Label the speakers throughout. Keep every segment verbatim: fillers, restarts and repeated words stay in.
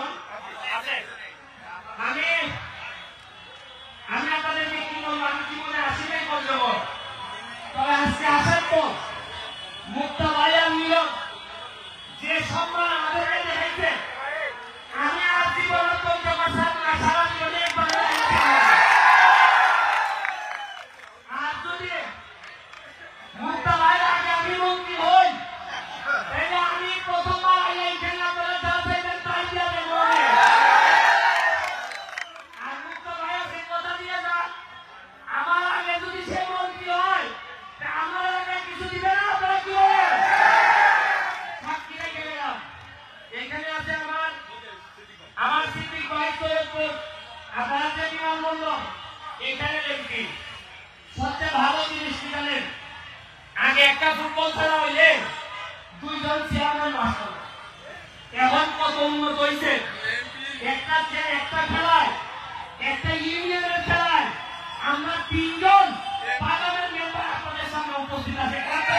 Speaker 1: আছে। আমি আমি আপনাদেরকে কি বলবো, আমি জীবনে আসিলেই বলবো, তবে আজকে আসার পর মুক্তা ভাইয়ার নিয়ম যে সম্মান আমাদেরকে দেখাইছে, আমি আর জীবনে বলতে পারতাম না সারা জীবনে আর যদি মুক্তা ভাইয়ের আগে আমি মন্ত্রী হই, তাহলে আমি প্রথমবার আগে এখানে আপনারা যা চাইবেন তাই দিয়ে দেবো। আর মুক্তা ভাইয়া সে কথা দিয়ে যান, আমার আগে যদি সে মন্ত্রী হয়, আমার আগে কিছু দিবে না, আপনারা কি হবে সাক্ষী রেখে গেলাম। এখানে আছে আমার আমার সিদ্দিক ভাই সৈয়দপুর, আপনারা যে বিমানবন্ধ এখানে লিখছি সবচেয়ে ভালো জিনিস কি জানেন, আগে একটা ফুটবল খেলা হইলে দুইজন চেয়ারম্যান মাস্টার, এখন কত উন্নত হয়েছে, একটা একটা খেলায় একটা ইউনিয়নের খেলায় আমরা তিনজন পার্লামেন্ট মেম্বার আপনাদের সামনে উপস্থিত আছে।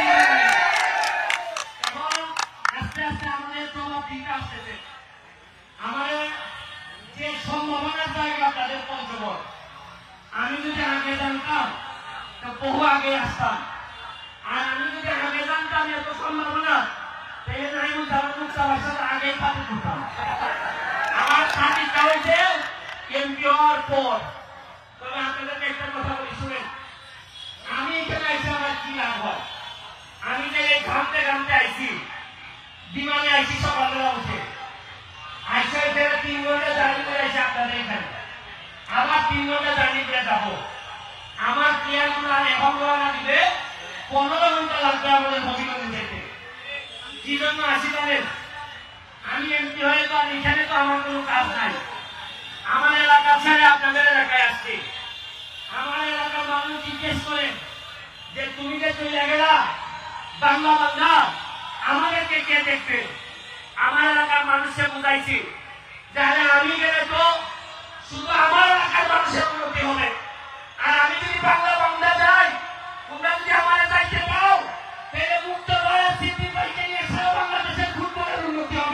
Speaker 1: এখন আস্তে আস্তে আমাদের জবাব দিতে আসতেছে, আমাদের যে সম্ভাবনার জায়গা তাদের পঞ্চগড়। আমি যদি আগে জানতাম তা বহু আগে আসতাম, আর আমি যদি আগে জানতাম এত সম্ভাবনা, তাহলে নাইমুল জামান মুক্তার সাথে আগেই পাতি করতাম। আমার পাতিটা হয়েছে এমপি হওয়ার পর। তবে আপনাদেরকে একটা কথা বলি শুনেন, আমি এখানে আইসি আমার কি লাভ হয়, আমি যে এই ঘামতে ঘামতে আইসি, বিমানে আইসি সকালবেলা উঠে আইসা এখানে তিন ঘন্টা জার্নি করে আইসি আপনাদের এখানে, আবার তিন ঘন্টা জার্নি করে যাবো। আমার ক্লিয়ার আর এখন রওনা দিবে পনেরো ঘন্টা লাগবে আমাদের হবিগঞ্জ যেতে। কি জন্য আসি জানেন, আমি এমপি হয়ে তো এখানে তো আমার কোনো কাজ নাই, আমার এলাকা ছেড়ে আপনাদের এলাকায় আসছি। আমার এলাকার মানুষ জিজ্ঞেস করে যে তুমি যে চলে গেলা বাংলা বাংলা, আমাদেরকে কে দেখবে? আমার এলাকার মানুষকে বুঝাইছি যারা আমি গেলে তো শুধু আমার এলাকার মানুষের উন্নতি হবে, আর আমি যদি বাংলা বাংলা যাই, তোমরা যদি আমার যাইতে পাও, তাহলে মুক্ত ভাইয়া সিদ্দিক ভাইকে নিয়ে সারা বাংলাদেশের ফুটবলের উন্নতি হবে।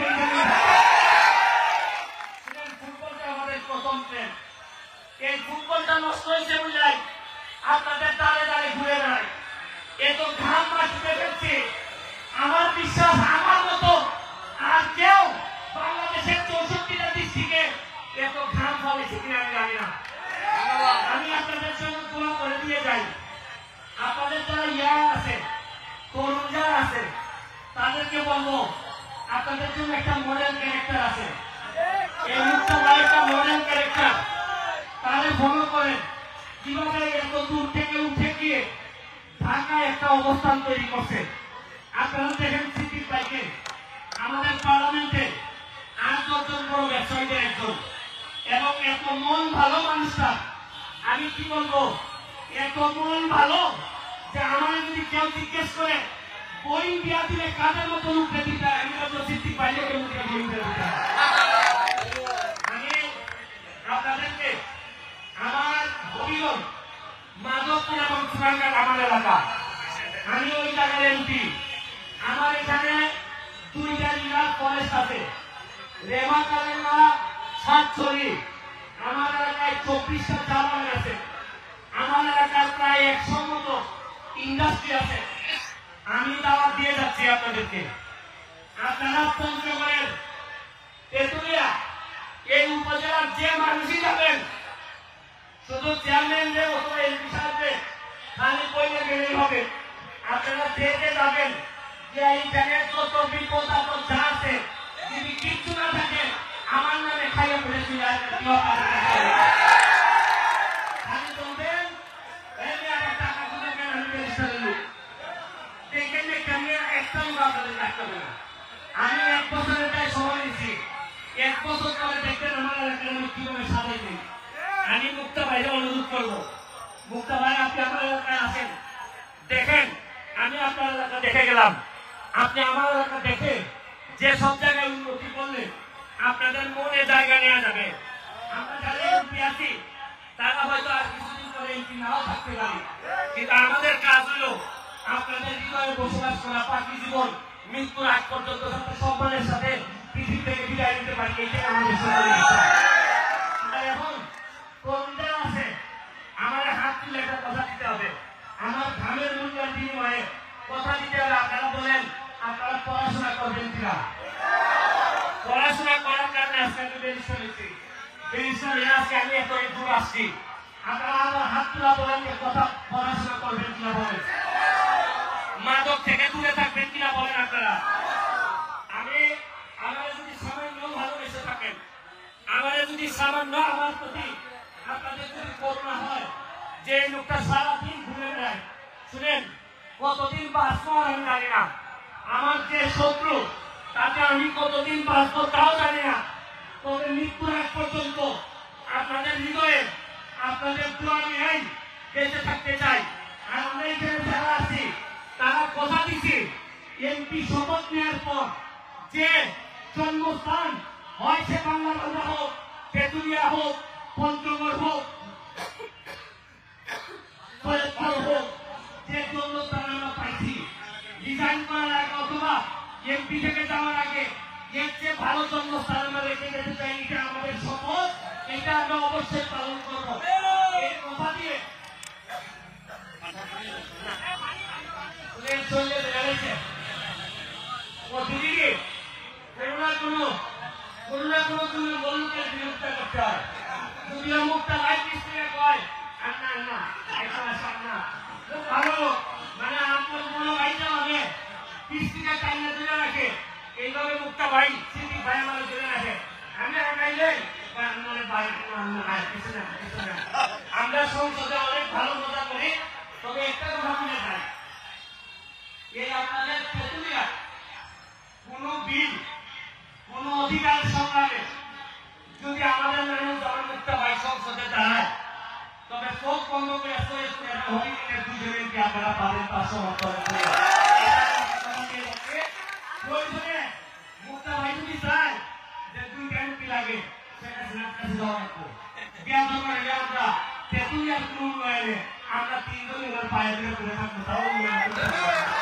Speaker 1: ফুটবলটা আমাদের প্রথম প্রেম, এই ফুটবলটা নষ্ট হয়েছে বুঝাই আপনাদের তালে তালে ঘুরে বেড়ায়, এত ঘাম মাটিতে ফেলছে। আমার বিশ্বাস আমার মতো আর কেউ বাংলাদেশের চৌষট্টিটা ডিস্ট্রিক্টে এত ঘাম ফলেছে কিনা আমি জানি না। আমি আপনাদের জন্য দোয়া করে দিয়ে যাই, আপনাদের যারা ইয়ার আছে, তরুণ যারা আছে, তাদেরকে বলবো আপনাদের জন্য একটা মডেল ক্যারেক্টার আছে, এই মুক্তা ভাই একটা মডেল ক্যারেক্টার, তাদের ফলো করেন কিভাবে এত দূর থেকে উঠে গিয়ে ঢাকায় একটা অবস্থান তৈরি করছে। আপনারা দেখেন সিদ্দিক ভাইকে আমাদের পার্লামেন্টে আট দশজন বড় ব্যবসায়ীদের একজন, এবং এত মন ভালো মানুষটা, আমি কি বলবো, এত মন ভালো যে আমার যদি কেউ জিজ্ঞেস করে বই দিয়া দিলে কাদের মতো উঠে দিতে, আমি বলবো সিদ্দিক ভাইকে মুখে বই দিয়ে দিতে। আমি আপনাদেরকে আমার হবিগঞ্জ মাধবপুর এবং চুরাঙ্গার আমার এলাকা, আমি ওই জায়গার এমপি। আমার এখানে দুইটা জেলার ফরেস্ট আছে, রেমা কালেমা সাতছড়ি, আমার এলাকায় চব্বিশটা চা বাগান আছে, আমার এলাকায় প্রায় একশো মতো ইন্ডাস্ট্রি আছে। আমি দাওয়াত দিয়ে যাচ্ছি আপনাদেরকে, আপনারা পঞ্চগড়ের তেতুলিয়া এই উপজেলার যে মানুষই যাবেন, শুধু চেয়ারম্যান যে অথবা এমপি সাহেবকে খালি বইলে গেলেই হবে, আপনারা দেখে যাবেন যে এইখানে যত বিপদ আপদ যা আছে, যদি কিচ্ছু না থাকে আমার নামে খাইয়ে পড়েছি খালি বলবেন টাকা শুনে কেন আমি ব্যারিস্টার লোক দেখে কেমনি একটা আপনাদের রাখতে হবে না। আমি এক বছরের প্রায় সময় নিচ্ছি, এক বছর পরে দেখবেন আমার এলাকার আমি কিভাবে সাজাই দিই। আমি মুক্তা ভাইকে অনুরোধ করবো, মুক্তা ভাই আপনি আমার এলাকায় আসেন, দেখেন আমি আপনার এলাকা দেখে গেলাম, আপনি আমার এলাকা দেখে যে সব জায়গায় উন্নতি করলে আপনাদের মনে জায়গা নেওয়া যাবে। আমরা যারা এমপি আছি তারা হয়তো আর কিছুদিন পরে এমপি নাও থাকতে পারি, কিন্তু আমাদের কাজ হলো আপনাদের হৃদয়ে বসবাস করা, বাকি জীবন মৃত্যুর আগ পর্যন্ত সম্মানের সাথে পৃথিবী থেকে বিদায় নিতে পারি, এইটাই আমাদের সকলের ইচ্ছা। এখন কবিতা আছে, আমার হাত তুলে একটা কথা দিতে হবে, আমার ঘামের মূল্যের বিনিময়ে কথা দিতে হবে। আপনারা বলেন আপনারা পড়াশোনা করবেন কিনা? পড়াশোনা করার কারণে আজকে আমি ব্যারিস্টার হয়েছি, ব্যারিস্টার হয়ে আজকে আমি এত দূর আসছি। আপনারা আমার হাত তোলা বলেন কথা, পড়াশোনা করবেন কিনা বলেন? মাদক থেকে দূরে থাকবেন কিনা বলেন আপনারা? আমি আমাদের যদি সামান্য ভালোবেসে থাকেন, আমাদের যদি সামান্য আমার প্রতি আপনাদের যদি করোনা হয়, যে লোকটা সারাদিন ঘুরে বেড়ায়, শুনেন কতদিন বাঁচবো আমি জানি না, আমার যে শত্রু তাতে আমি কতদিন বাঁচবো তাও জানি না, তবে মৃত্যুর আগ পর্যন্ত আপনাদের হৃদয়ে আপনাদের দোয়া নিয়েই বেঁচে থাকতে চাই। আর আমরা এখানে যারা আছি তারা কথা দিচ্ছি, এমপি শপথ নেওয়ার পর যে জন্মস্থান হয় সে বাংলা বাংলা হোক, তেঁতুলিয়া হোক, পঞ্চগড় হোক, হোক, যে জন্মস্থান আমরা পাইছি রিজাইন করার আগে অথবা এমপি থেকে যাওয়ার আগে এর চেয়ে ভালো জন্মস্থান আমরা রেখে যেতে চাই। এটা আমাদের শপথ, এটা আমরা অবশ্যই পালন করবো। এই কথা দিয়ে চলে বেড়েছে ও দিদি কোনো না কোনো কোনো না কোনো তুমি বলুকের বিরোধিতা করতে হয়। যদিও মুখটা লাইট মিস্ত্রি কয় আর না না এটা আসা না খুব ভালো, মানে আপনার কোনো ভাইটা হবে কৃষ্টিকে টাইনে ধরে রাখে, এইভাবে মুখটা ভাই সিদ্ধি ভাই আমার ধরে রাখে। আমি গাইলে আমরা সংসদে অনেক ভালো মজা করি, তবে একটা কথা মনে হয় এই আপনাদের তেঁতুলিয়া কোন বিল কোন অধিকার সংগ্রামে যদি আমাদের মানুষ জনমুক্ত হয় সংসদে দাঁড়ায়, তবে চোখ বন্ধ করে হরিণের দুজনকে আপনারা পাবেন তার সমর্থন করে। মুক্তা ভাই যদি চায় যে দুই এমপি লাগে সেটা কাছে যাওয়া আমরা তেঁতুলিয়ার কোন উন্নয়নে আমরা তিনজন পায়ে ধরে করে থাকবো, তাও